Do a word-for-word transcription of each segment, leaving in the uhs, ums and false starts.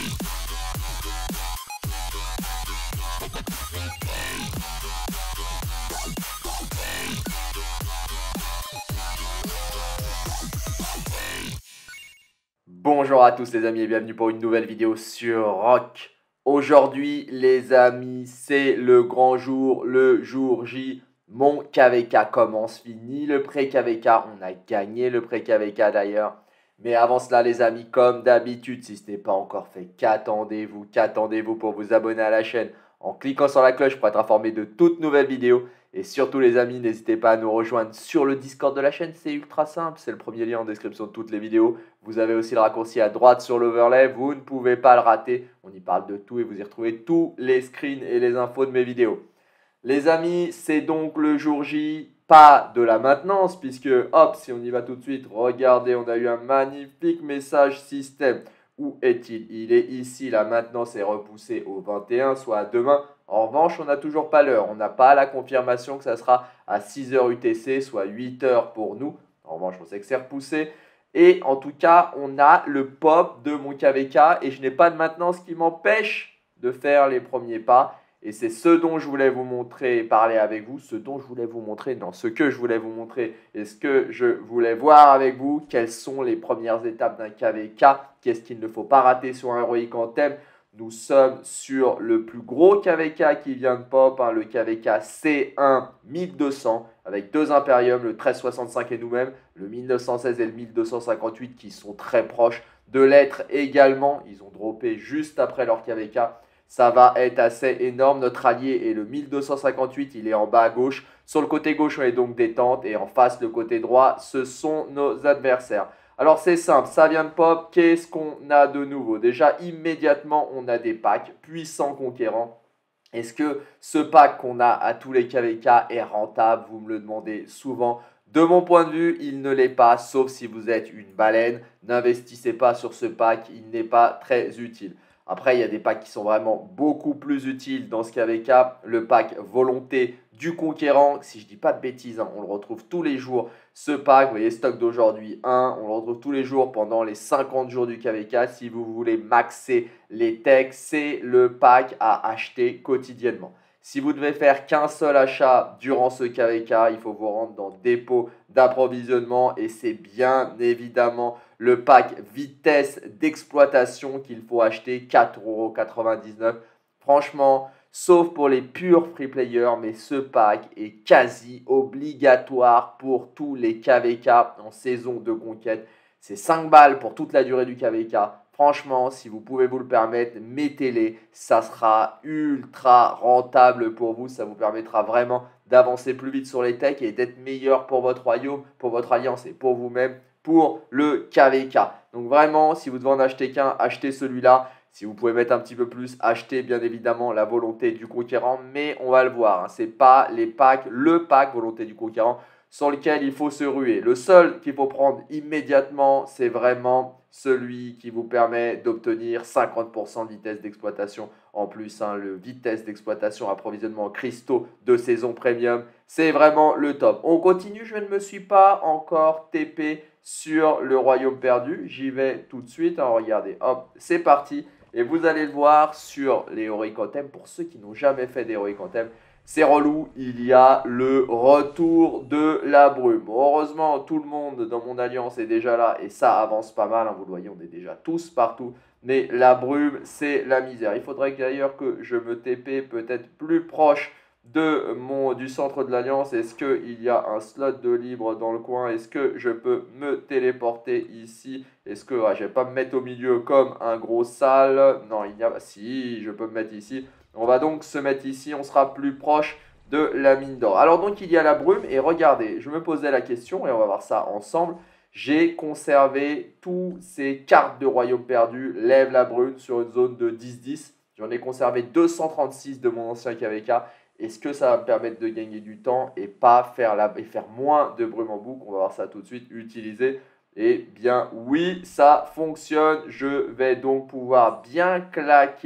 Bonjour à tous les amis et bienvenue pour une nouvelle vidéo sur Rock. Aujourd'hui les amis, c'est le grand jour, le jour J. Mon K V K commence, fini le pré-K V K, on a gagné le pré-K V K d'ailleurs. Mais avant cela les amis, comme d'habitude, si ce n'est pas encore fait, qu'attendez-vous, qu'attendez-vous pour vous abonner à la chaîne en cliquant sur la cloche pour être informé de toutes nouvelles vidéos. Et surtout les amis, n'hésitez pas à nous rejoindre sur le Discord de la chaîne, c'est ultra simple, c'est le premier lien en description de toutes les vidéos. Vous avez aussi le raccourci à droite sur l'overlay, vous ne pouvez pas le rater. On y parle de tout et vous y retrouvez tous les screens et les infos de mes vidéos. Les amis, c'est donc le jour J, pas de la maintenance, puisque hop, si on y va tout de suite, regardez, on a eu un magnifique message système. Où est-il? Il est ici, la maintenance est repoussée au vingt et un, soit à demain. En revanche, on n'a toujours pas l'heure. On n'a pas la confirmation que ça sera à six heures U T C, soit huit heures pour nous. En revanche, on sait que c'est repoussé. Et en tout cas, on a le pop de mon K V K et je n'ai pas de maintenance qui m'empêche de faire les premiers pas. Et c'est ce dont je voulais vous montrer, parler avec vous, ce dont je voulais vous montrer, non, ce que je voulais vous montrer et ce que je voulais voir avec vous, quelles sont les premières étapes d'un K V K, qu'est-ce qu'il ne faut pas rater sur un Heroic Anthem. Nous sommes sur le plus gros K V K qui vient de pop, hein, le K V K C un mille deux cents, avec deux Imperium, le treize soixante-cinq et nous-mêmes, le mille neuf cent seize et le mille deux cent cinquante-huit qui sont très proches de l'être également. Ils ont droppé juste après leur K V K. Ça va être assez énorme. Notre allié est le mille deux cent cinquante-huit, il est en bas à gauche. Sur le côté gauche, on est donc détente et en face, le côté droit, ce sont nos adversaires. Alors c'est simple, ça vient de pop, qu'est-ce qu'on a de nouveau? Déjà immédiatement on a des packs puissants conquérants. Est-ce que ce pack qu'on a à tous les K V K est rentable? Vous me le demandez souvent. De mon point de vue, il ne l'est pas, sauf si vous êtes une baleine. N'investissez pas sur ce pack, il n'est pas très utile. Après, il y a des packs qui sont vraiment beaucoup plus utiles dans ce K V K. Le pack Volonté du Conquérant, si je ne dis pas de bêtises, hein, on le retrouve tous les jours. Ce pack, vous voyez, stock d'aujourd'hui un, on le retrouve tous les jours pendant les cinquante jours du K V K. Si vous voulez maxer les techs, c'est le pack à acheter quotidiennement. Si vous devez faire qu'un seul achat durant ce K V K, il faut vous rendre dans dépôt d'approvisionnement et c'est bien évidemment le pack vitesse d'exploitation qu'il faut acheter, quatre euros quatre-vingt-dix-neuf. Franchement, sauf pour les purs free players, mais ce pack est quasi obligatoire pour tous les K V K en saison de conquête. C'est cinq balles pour toute la durée du K V K. Franchement, si vous pouvez vous le permettre, mettez-les. Ça sera ultra rentable pour vous. Ça vous permettra vraiment d'avancer plus vite sur les techs et d'être meilleur pour votre royaume, pour votre alliance et pour vous-même pour le K V K. Donc vraiment, si vous devez en acheter qu'un, achetez celui-là. Si vous pouvez mettre un petit peu plus, achetez bien évidemment la Volonté du Conquérant. Mais on va le voir, hein, ce n'est pas les packs, le pack Volonté du Conquérant sur lequel il faut se ruer. Le seul qu'il faut prendre immédiatement, c'est vraiment celui qui vous permet d'obtenir cinquante pour cent de vitesse d'exploitation. En plus, hein, le vitesse d'exploitation approvisionnement cristaux de saison premium, c'est vraiment le top. On continue, je ne me suis pas encore T P sur le royaume perdu. J'y vais tout de suite. Alors, regardez, hop, c'est parti. Et vous allez le voir sur les Heroic Anthem. Pour ceux qui n'ont jamais fait d'Heroic Anthem, c'est relou, il y a le retour de la brume. Heureusement, tout le monde dans mon alliance est déjà là et ça avance pas mal. Hein, vous le voyez, on est déjà tous partout. Mais la brume, c'est la misère. Il faudrait d'ailleurs que je me T P peut-être plus proche de mon, du centre de l'alliance. Est-ce qu'il y a un slot de libre dans le coin? Est-ce que je peux me téléporter ici? Est-ce que ouais, je ne vais pas me mettre au milieu comme un gros sale? Non, il y a... Si, je peux me mettre ici. On va donc se mettre ici, on sera plus proche de la mine d'or. Alors donc il y a la brume et regardez, je me posais la question et on va voir ça ensemble. J'ai conservé tous ces cartes de royaume perdu, lève la brume sur une zone de dix dix. J'en ai conservé deux cent trente-six de mon ancien K V K. Est-ce que ça va me permettre de gagner du temps et pas faire, la, et faire moins de brume en boucle? On va voir ça tout de suite, utiliser. Eh bien oui, ça fonctionne. Je vais donc pouvoir bien claquer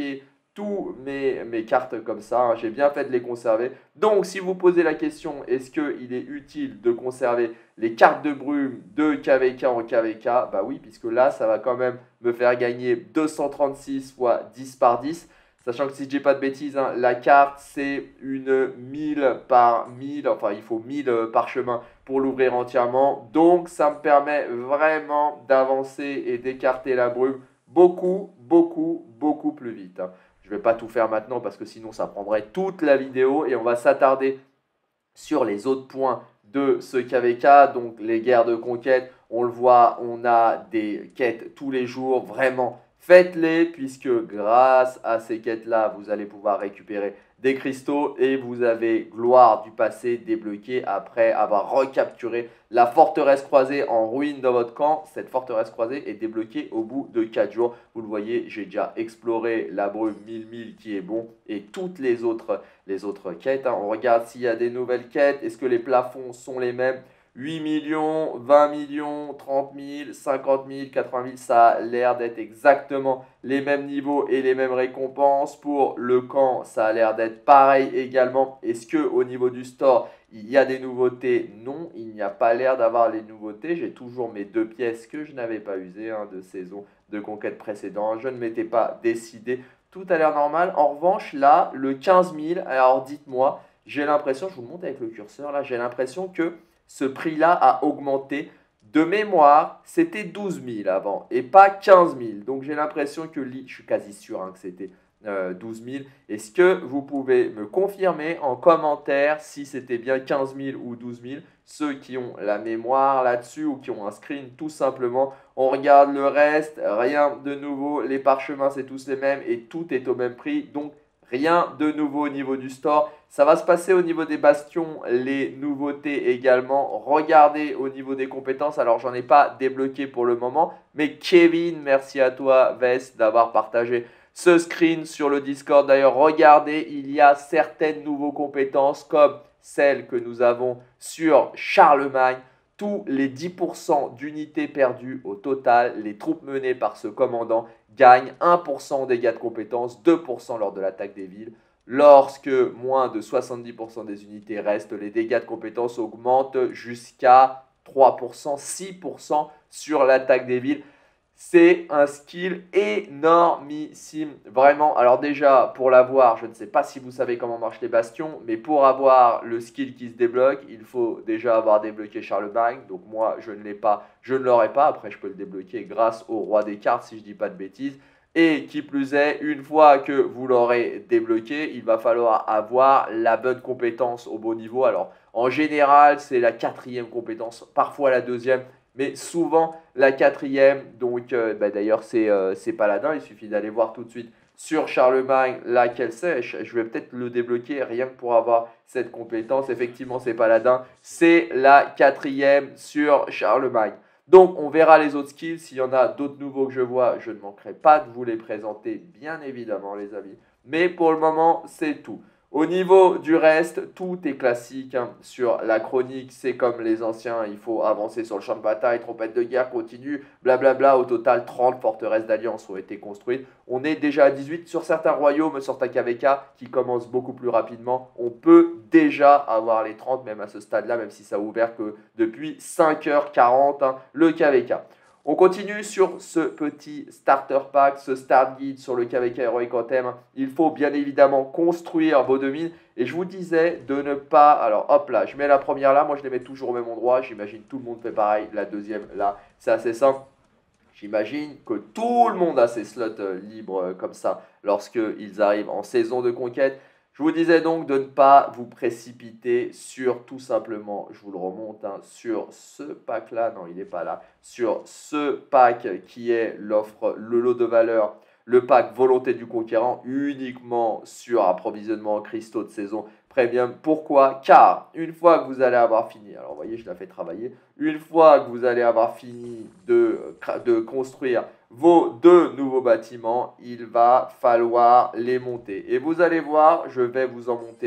tous mes, mes cartes comme ça. Hein. J'ai bien fait de les conserver. Donc, si vous posez la question, est-ce qu'il est utile de conserver les cartes de brume de K V K en K V K? Bah oui, puisque là, ça va quand même me faire gagner deux cent trente-six fois dix par dix. Sachant que si je dis pas de bêtises, hein, la carte c'est une mille par mille, enfin il faut mille parchemins pour l'ouvrir entièrement. Donc ça me permet vraiment d'avancer et d'écarter la brume beaucoup, beaucoup, beaucoup plus vite. Hein. Je ne vais pas tout faire maintenant parce que sinon ça prendrait toute la vidéo et on va s'attarder sur les autres points de ce K V K, donc les guerres de conquête. On le voit, on a des quêtes tous les jours, vraiment. Faites-les puisque grâce à ces quêtes-là, vous allez pouvoir récupérer des cristaux et vous avez gloire du passé débloquée après avoir recapturé la forteresse croisée en ruine dans votre camp. Cette forteresse croisée est débloquée au bout de quatre jours. Vous le voyez, j'ai déjà exploré la brume mille mille qui est bon et toutes les autres, les autres quêtes. Hein. On regarde s'il y a des nouvelles quêtes. Est-ce que les plafonds sont les mêmes? huit millions, vingt millions, trente mille, cinquante mille, quatre-vingt mille, ça a l'air d'être exactement les mêmes niveaux et les mêmes récompenses. Pour le camp, ça a l'air d'être pareil également. Est-ce qu'au niveau du store, il y a des nouveautés? Non, il n'y a pas l'air d'avoir les nouveautés. J'ai toujours mes deux pièces que je n'avais pas usées hein, de saison de conquête précédente. Je ne m'étais pas décidé. Tout a l'air normal. En revanche, là, le quinze mille, alors dites-moi, j'ai l'impression, je vous le montre avec le curseur là, j'ai l'impression que ce prix-là a augmenté. De mémoire, c'était douze mille avant et pas quinze mille. Donc j'ai l'impression que, je suis quasi sûr hein, que c'était euh, douze mille. Est-ce que vous pouvez me confirmer en commentaire si c'était bien quinze mille ou douze mille? Ceux qui ont la mémoire là-dessus ou qui ont un screen tout simplement. On regarde le reste, rien de nouveau. Les parchemins, c'est tous les mêmes et tout est au même prix. Donc rien de nouveau au niveau du store. Ça va se passer au niveau des bastions, les nouveautés également. Regardez au niveau des compétences. Alors, j'en ai pas débloqué pour le moment. Mais Kevin, merci à toi, Vest, d'avoir partagé ce screen sur le Discord. D'ailleurs, regardez, il y a certaines nouvelles compétences comme celles que nous avons sur Charlemagne. Tous les dix pour cent d'unités perdues au total, les troupes menées par ce commandant gagnent un pour cent en dégâts de compétences, deux pour cent lors de l'attaque des villes. Lorsque moins de soixante-dix pour cent des unités restent, les dégâts de compétences augmentent jusqu'à trois pour cent, six pour cent sur l'attaque des villes. C'est un skill énormissime, vraiment. Alors déjà, pour l'avoir, je ne sais pas si vous savez comment marchent les bastions, mais pour avoir le skill qui se débloque, il faut déjà avoir débloqué Charlemagne. Donc moi, je ne l'ai pas, je ne l'aurai pas. Après, je peux le débloquer grâce au roi des cartes, si je ne dis pas de bêtises. Et qui plus est, une fois que vous l'aurez débloqué, il va falloir avoir la bonne compétence au bon niveau. Alors, en général, c'est la quatrième compétence, parfois la deuxième. Mais souvent la quatrième, donc euh, bah, d'ailleurs c'est euh, Paladin, il suffit d'aller voir tout de suite sur Charlemagne laquelle c'est. Je vais peut-être le débloquer rien que pour avoir cette compétence. Effectivement c'est Paladin, c'est la quatrième sur Charlemagne. Donc on verra les autres skills, s'il y en a d'autres nouveaux que je vois, je ne manquerai pas de vous les présenter bien évidemment les amis. Mais pour le moment c'est tout. Au niveau du reste, tout est classique. Hein. Sur la chronique, c'est comme les anciens, il faut avancer sur le champ de bataille, trompette de guerre continue, blablabla. Au total, trente forteresses d'alliance ont été construites. On est déjà à dix-huit. Sur certains royaumes, sur K V K, qui commencent beaucoup plus rapidement, on peut déjà avoir les trente, même à ce stade-là, même si ça a ouvert que depuis cinq heures quarante, hein, le K V K. On continue sur ce petit starter pack, ce start guide sur le K V K Heroic Anthem. Il faut bien évidemment construire vos deux mines. Et je vous disais de ne pas... Alors hop là, je mets la première là. Moi je les mets toujours au même endroit. J'imagine tout le monde fait pareil. La deuxième là, c'est assez simple. J'imagine que tout le monde a ses slots euh, libres euh, comme ça lorsqu'ils arrivent en saison de conquête. Je vous disais donc de ne pas vous précipiter sur tout simplement, je vous le remonte, hein, sur ce pack-là, non il n'est pas là, sur ce pack qui est l'offre, le lot de valeur, le pack Volonté du Conquérant, uniquement sur approvisionnement en cristaux de saison premium. Pourquoi? Car une fois que vous allez avoir fini, alors vous voyez je la fais travailler, une fois que vous allez avoir fini de, de construire vos deux nouveaux bâtiments, il va falloir les monter. Et vous allez voir, je vais vous en monter un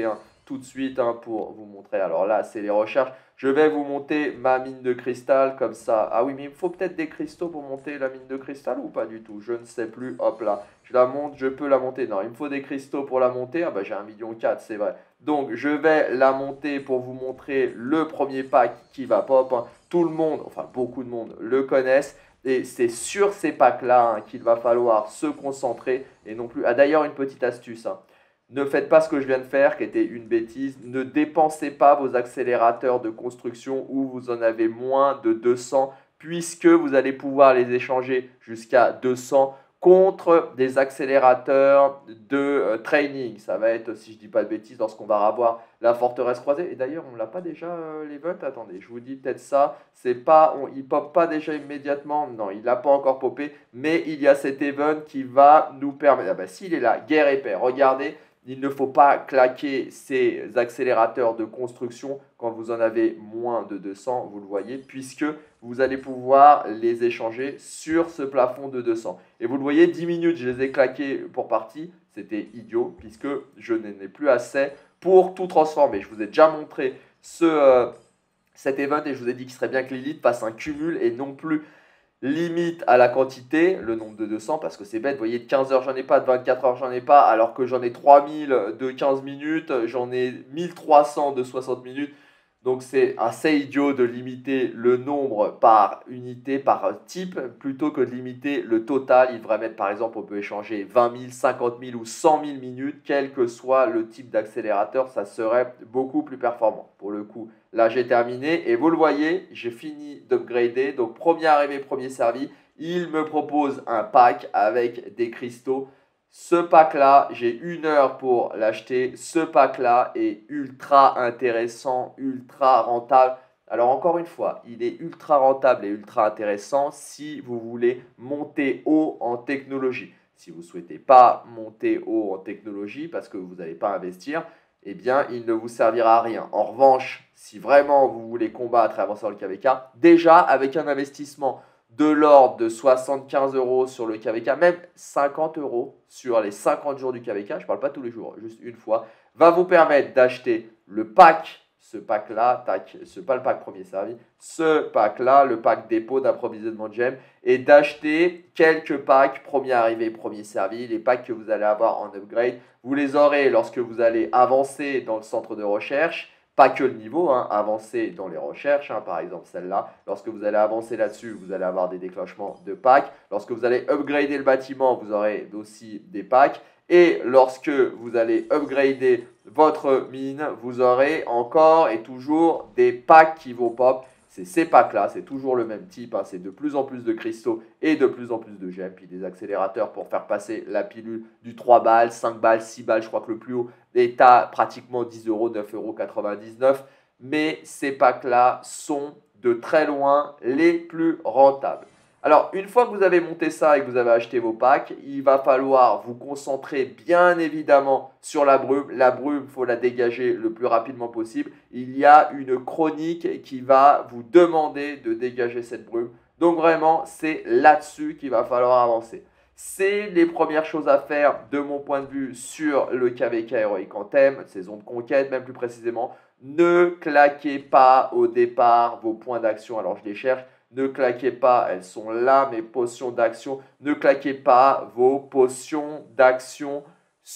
tout de suite hein, pour vous montrer. Alors là, c'est les recherches. Je vais vous monter ma mine de cristal comme ça. Ah oui, mais il me faut peut-être des cristaux pour monter la mine de cristal ou pas du tout? Je ne sais plus. Hop là, je la monte, je peux la monter. Non, il me faut des cristaux pour la monter. Ah bah j'ai un million quatre, c'est vrai. Donc je vais la monter pour vous montrer le premier pack qui va pop. Hein. Tout le monde, enfin beaucoup de monde le connaissent. Et c'est sur ces packs-là hein, qu'il va falloir se concentrer et non plus. Ah d'ailleurs, une petite astuce. Hein. Ne faites pas ce que je viens de faire, qui était une bêtise. Ne dépensez pas vos accélérateurs de construction où vous en avez moins de deux cents, puisque vous allez pouvoir les échanger jusqu'à deux cents contre des accélérateurs de euh, training. Ça va être, si je ne dis pas de bêtises, lorsqu'on va avoir la forteresse croisée. Et d'ailleurs, on ne l'a pas déjà, euh, l'event. Attendez, je vous dis peut-être ça. C'est pas, on, il ne pop pas déjà immédiatement. Non, il n'a pas encore popé. Mais il y a cet event qui va nous permettre. Ah bah, s'il est là, guerre épais. Regardez. Il ne faut pas claquer ces accélérateurs de construction quand vous en avez moins de deux cents, vous le voyez, puisque vous allez pouvoir les échanger sur ce plafond de deux cents. Et vous le voyez, dix minutes, je les ai claqués pour partie. C'était idiot, puisque je n'en ai plus assez pour tout transformer. Je vous ai déjà montré ce, euh, cet event et je vous ai dit qu'il serait bien que Lilith fasse un cumul et non plus limite à la quantité, le nombre de deux cents, parce que c'est bête, vous voyez, de quinze heures j'en ai pas, de vingt-quatre heures j'en ai pas, alors que j'en ai trois mille de quinze minutes, j'en ai mille trois cents de soixante minutes. Donc c'est assez idiot de limiter le nombre par unité, par type, plutôt que de limiter le total. Il devrait mettre par exemple, on peut échanger vingt mille, cinquante mille ou cent mille minutes, quel que soit le type d'accélérateur, ça serait beaucoup plus performant. Pour le coup, là j'ai terminé et vous le voyez, j'ai fini d'upgrader. Donc premier arrivé, premier servi, il me propose un pack avec des cristaux. Ce pack-là, j'ai une heure pour l'acheter. Ce pack-là est ultra intéressant, ultra rentable. Alors encore une fois, il est ultra rentable et ultra intéressant si vous voulez monter haut en technologie. Si vous ne souhaitez pas monter haut en technologie parce que vous n'allez pas investir, eh bien, il ne vous servira à rien. En revanche, si vraiment vous voulez combattre et avancer dans le K V K, déjà avec un investissement de l'ordre de soixante-quinze euros sur le K V K, même cinquante euros sur les cinquante jours du K V K, je ne parle pas tous les jours, juste une fois, va vous permettre d'acheter le pack, ce pack-là, ce pas le pack premier servi, ce pack-là, le pack dépôt d'approvisionnement de gemmes, et d'acheter quelques packs premier arrivé, premier servi, les packs que vous allez avoir en upgrade. Vous les aurez lorsque vous allez avancer dans le centre de recherche. Pas que le niveau, hein, avancer dans les recherches, hein, par exemple celle-là. Lorsque vous allez avancer là-dessus, vous allez avoir des déclenchements de packs. Lorsque vous allez upgrader le bâtiment, vous aurez aussi des packs. Et lorsque vous allez upgrader votre mine, vous aurez encore et toujours des packs qui vont pop. C'est ces packs-là, c'est toujours le même type, hein, c'est de plus en plus de cristaux et de plus en plus de gemmes, puis des accélérateurs pour faire passer la pilule du trois balles, cinq balles, six balles, je crois que le plus haut est à pratiquement dix euros, neuf euros quatre-vingt-dix-neuf, mais ces packs-là sont de très loin les plus rentables. Alors, une fois que vous avez monté ça et que vous avez acheté vos packs, il va falloir vous concentrer bien évidemment sur la brume. La brume, il faut la dégager le plus rapidement possible. Il y a une chronique qui va vous demander de dégager cette brume. Donc vraiment, c'est là-dessus qu'il va falloir avancer. C'est les premières choses à faire de mon point de vue sur le K V K Heroic Anthem, saison de conquête même plus précisément. Ne claquez pas au départ vos points d'action. Alors je les cherche. Ne claquez pas, elles sont là, mes potions d'action. Ne claquez pas vos potions d'action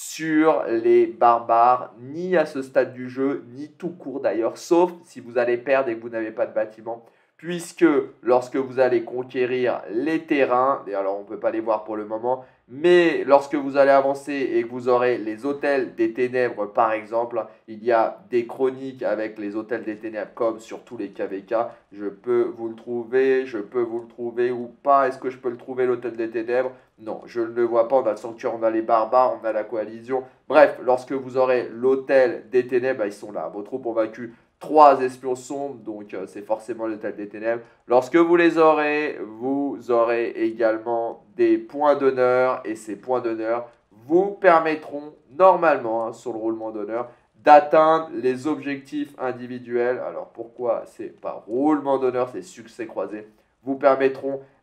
sur les barbares, ni à ce stade du jeu, ni tout court d'ailleurs, sauf si vous allez perdre et que vous n'avez pas de bâtiment. Puisque lorsque vous allez conquérir les terrains, et alors on ne peut pas les voir pour le moment, mais lorsque vous allez avancer et que vous aurez les hôtels des ténèbres par exemple, il y a des chroniques avec les hôtels des ténèbres comme sur tous les K V K. Je peux vous le trouver, je peux vous le trouver ou pas. Est-ce que je peux le trouver l'hôtel des ténèbres? Non, je ne le vois pas. On a le sanctuaire, on a les barbares, on a la coalition. Bref, lorsque vous aurez l'hôtel des ténèbres, bah, ils sont là. Vos troupes ont vaincu trois espions sombres, donc euh, c'est forcément l'hôtel des ténèbres. Lorsque vous les aurez, vous aurez également des points d'honneur et ces points d'honneur vous permettront normalement, hein, sur le roulement d'honneur, d'atteindre les objectifs individuels. Alors pourquoi c'est pas roulement d'honneur, c'est succès croisé, vous permettront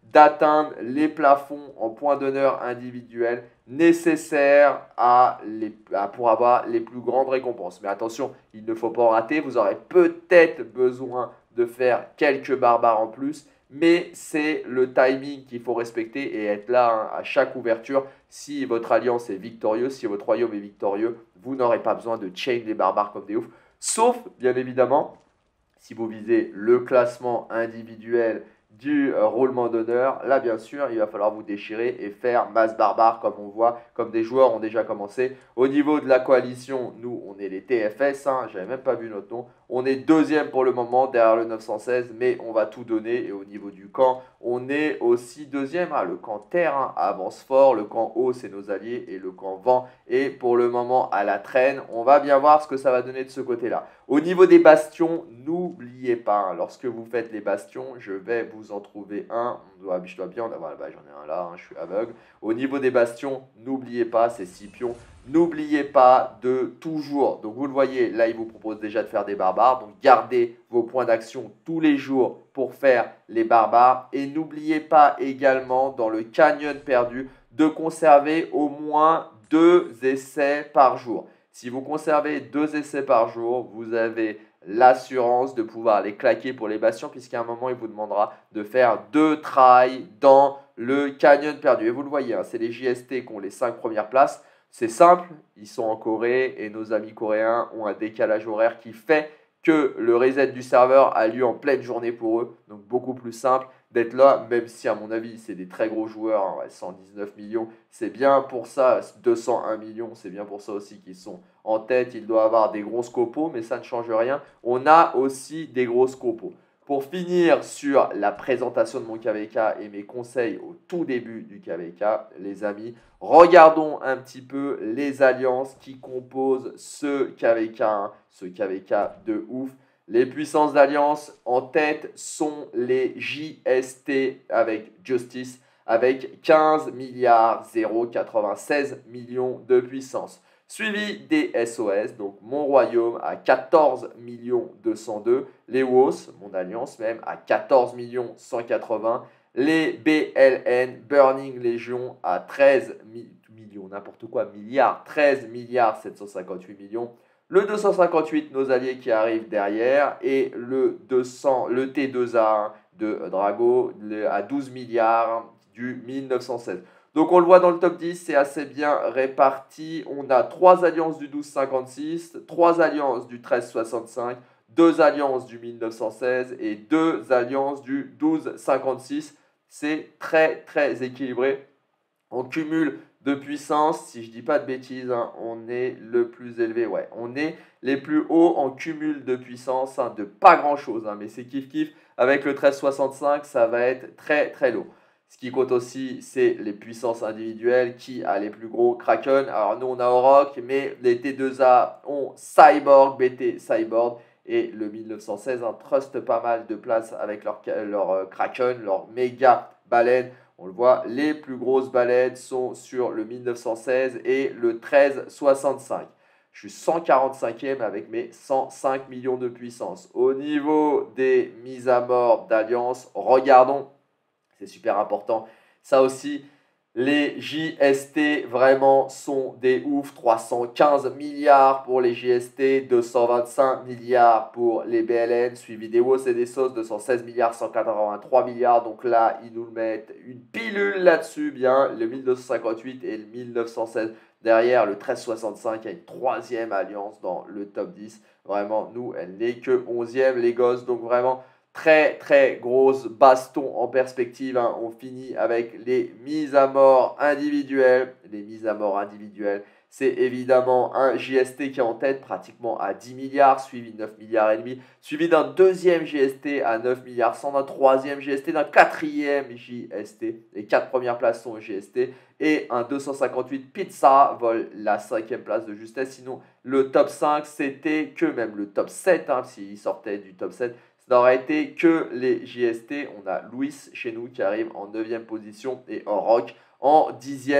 d'atteindre les plafonds en points d'honneur individuels nécessaires à les, à, pour avoir les plus grandes récompenses. Mais attention, il ne faut pas en rater, vous aurez peut-être besoin de faire quelques barbares en plus, mais c'est le timing qu'il faut respecter et être là hein, à chaque ouverture. Si votre alliance est victorieuse, si votre royaume est victorieux, vous n'aurez pas besoin de chain les barbares comme des oufs, sauf bien évidemment si vous visez le classement individuel du euh, roulement d'honneur, là bien sûr il va falloir vous déchirer et faire masse barbare comme on voit, comme des joueurs ont déjà commencé. Au niveau de la coalition, nous on est les T F S, hein, j'avais même pas vu notre nom, on est deuxième pour le moment derrière le neuf cent seize, mais on va tout donner. Et au niveau du camp, on est aussi deuxième, hein, le camp terre hein, avance fort, le camp eau c'est nos alliés et le camp vent est pour le moment à la traîne. On va bien voir ce que ça va donner de ce côté là. Au niveau des bastions, n'oubliez pas, hein, lorsque vous faites les bastions, je vais vous en trouver un. On doit, je dois bien en avoir, bah, j'en ai un là, hein, je suis aveugle. Au niveau des bastions, n'oubliez pas, c'est six pions. N'oubliez pas de toujours, donc vous le voyez, là il vous propose déjà de faire des barbares, donc gardez vos points d'action tous les jours pour faire les barbares. Et n'oubliez pas également dans le canyon perdu de conserver au moins deux essais par jour. Si vous conservez deux essais par jour, vous avez l'assurance de pouvoir les claquer pour les bastions, puisqu'à un moment, il vous demandera de faire deux tries dans le canyon perdu. Et vous le voyez, hein, c'est les J S T qui ont les cinq premières places. C'est simple, ils sont en Corée et nos amis coréens ont un décalage horaire qui fait que le reset du serveur a lieu en pleine journée pour eux. Donc beaucoup plus simple d'être là, même si à mon avis c'est des très gros joueurs, hein, cent dix-neuf millions, c'est bien pour ça, deux cent un millions, c'est bien pour ça aussi qu'ils sont en tête. Il doit avoir des grosses copos, mais ça ne change rien. On a aussi des grosses copos. Pour finir sur la présentation de mon K V K et mes conseils au tout début du K V K, les amis, regardons un petit peu les alliances qui composent ce K V K, hein, ce K V K de ouf. Les puissances d'alliance en tête sont les J S T avec Justice, avec quinze milliards zéro virgule quatre-vingt-seize millions de puissance. Suivi des S O S, donc mon royaume à quatorze millions deux cent deux, les W O S, mon alliance même, à quatorze millions cent quatre-vingts, les B L N, Burning Legion, à treize millions, n'importe quoi, milliards, treize milliards sept cent cinquante-huit millions, le deux cent cinquante-huit, nos alliés qui arrivent derrière, et le, deux cents, le T deux A de Drago le, à douze milliards du mille neuf cent seize. Donc on le voit dans le top dix, c'est assez bien réparti. On a trois alliances du douze cinquante-six, trois alliances du treize soixante-cinq, deux alliances du mille neuf cent seize et deux alliances du douze cinquante-six. C'est très très équilibré. On cumule de puissance, si je ne dis pas de bêtises, hein, on est le plus élevé. Ouais, on est les plus hauts en cumul de puissance, hein, de pas grand chose, hein, mais c'est kiff kiff. Avec le treize soixante-cinq, ça va être très très lourd. Ce qui compte aussi, c'est les puissances individuelles. Qui a les plus gros? Kraken. Alors nous, on a Oroch, mais les T deux A ont Cyborg, B T Cyborg. Et le mille neuf cent seize hein, trust pas mal de place avec leur, leur euh, Kraken, leur méga baleine. On le voit, les plus grosses baleines sont sur le mille neuf cent seize et le treize soixante-cinq. Je suis cent quarante-cinquième avec mes cent cinq millions de puissance. Au niveau des mises à mort d'alliance, regardons. C'est super important. Ça aussi, les J S T vraiment sont des oufs. trois cent quinze milliards pour les J S T, deux cent vingt-cinq milliards pour les B L N, suivi des W O S et des S O S, deux cent seize milliards, cent quatre-vingt-trois milliards. Donc là, ils nous mettent une pilule là-dessus, bien, le mille deux cent cinquante-huit et le mille neuf cent seize. Derrière, le treize soixante-cinq a une troisième alliance dans le top dix. Vraiment, nous, elle n'est que onzième, les gosses. Donc vraiment, très très grosse baston en perspective, hein. On finit avec les mises à mort individuelles. Les mises à mort individuelles, c'est évidemment un J S T qui est en tête pratiquement à dix milliards, suivi de neuf milliards et demi, suivi d'un deuxième J S T à neuf milliards cent, d'un troisième J S T, d'un quatrième J S T. Les quatre premières places sont J S T et un deux cent cinquante-huit Pizza vole la cinquième place de justesse. Sinon, le top cinq, c'était que même le top sept, hein, s'il sortait du top sept, ça n'aurait été que les J S T. On a Louis chez nous qui arrive en neuvième position et Oroch en dixième.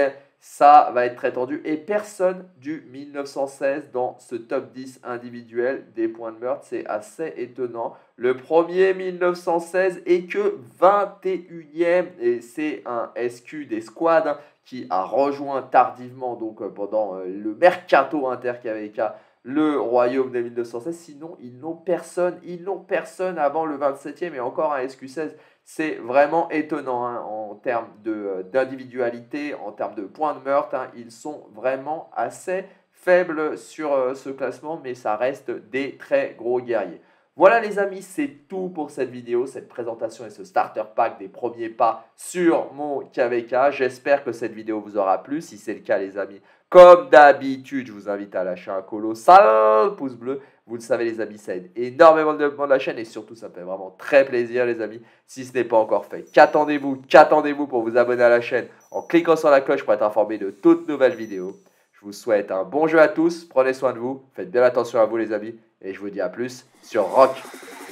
ça va être très tendu. Et personne du mille neuf cent seize dans ce top dix individuel des points de meurtre. C'est assez étonnant. Le premier mille neuf cent seize est que vingt et unième. Et c'est un S Q des squads hein, qui a rejoint tardivement, donc euh, pendant euh, le mercato inter-K V K, le royaume des mille neuf cent seize. Sinon, ils n'ont personne. Ils n'ont personne avant le vingt-septième et encore un S Q seize. C'est vraiment étonnant hein, en termes d'individualité, en termes de points de meurtre. Hein, ils sont vraiment assez faibles sur euh, ce classement, mais ça reste des très gros guerriers. Voilà les amis, c'est tout pour cette vidéo, cette présentation et ce starter pack des premiers pas sur mon K V K. J'espère que cette vidéo vous aura plu. Si c'est le cas les amis, comme d'habitude, je vous invite à lâcher un colossal pouce bleu. Vous le savez les amis, ça aide énormément le développement de la chaîne et surtout ça me fait vraiment très plaisir les amis si ce n'est pas encore fait. Qu'attendez-vous Qu'attendez-vous pour vous abonner à la chaîne en cliquant sur la cloche pour être informé de toutes nouvelles vidéos. Je vous souhaite un bon jeu à tous, prenez soin de vous, faites bien attention à vous les amis et je vous dis à plus sur Rock.